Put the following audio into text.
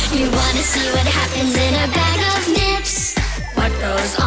You wanna see what happens in a bag of nips? What goes